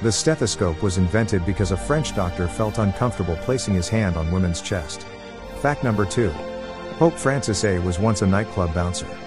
The stethoscope was invented because a French doctor felt uncomfortable placing his hand on women's chest. Fact number 2. Pope Francis I was once a nightclub bouncer.